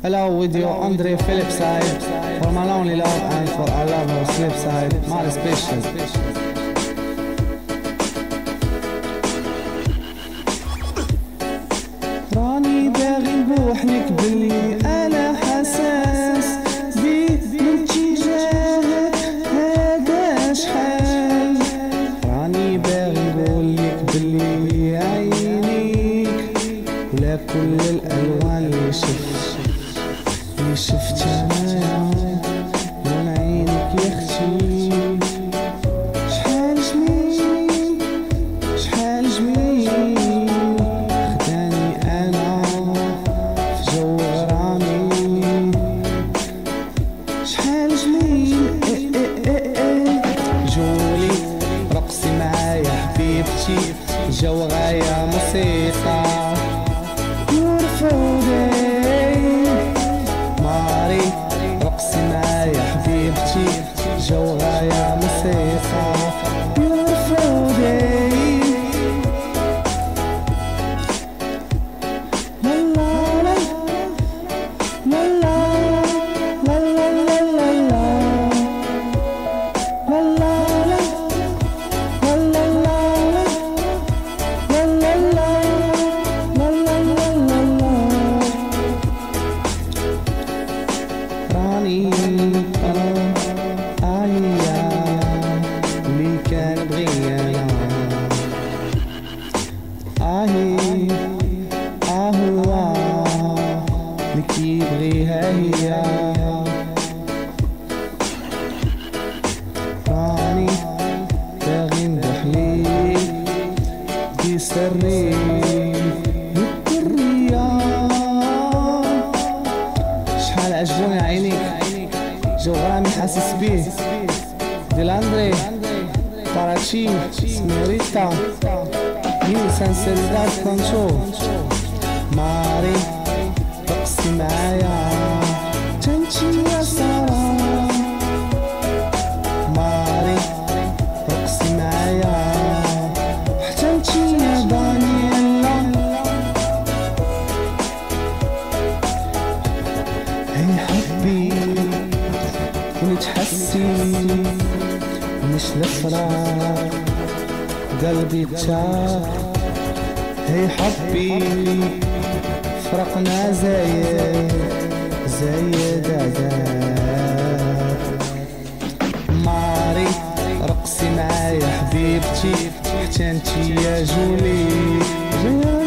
Hello, with you, Andre Philipside, for my lonely love and for our lover, Slipside, Mari Special. راني باغي نبوح نكبلي أنا حساس بيه من اتجاهك هذا شحال. راني باغي نقولك بلي عينيك ولا كل الألوان اللي شفتها من عينك يا اختي. شحال جميل شحال جميل خداني انا في جو غرامي. شحال جميل جولي رقصي معايا حبيبتي، جو غاية موسيقى جو غاية موسيقى beautiful day. لا لا لا لا لا لا لا لا لا راني كان بغيانا هو اللي كيبغيها هي. راني باغي نبوح ليك دي سري بالدرية. شحال عجبوني عينيك، جو غرامي حاسس بيه ديال أندري Parachi, Señorita, y sinceridad con show. Mari, رقصي معايا تمشي يا سارة. ماري رقصي معايا حتى انتي يا دانييلا. هي حبي ونتحسي مش الفراق قلبي تشاق. هي حبي فرقنا زايد عذاب. ماري رقصي معايا حبيبتي حتى انتي يا جولي.